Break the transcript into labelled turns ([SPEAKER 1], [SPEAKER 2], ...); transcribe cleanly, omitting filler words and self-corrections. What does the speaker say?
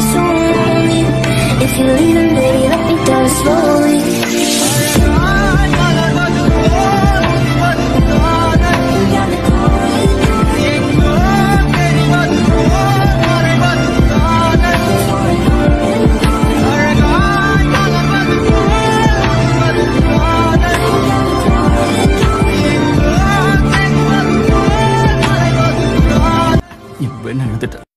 [SPEAKER 1] so lonely. If you're leaving, baby, let me down slowly.
[SPEAKER 2] என் பெண்ணை எழுந்துட்டேன்.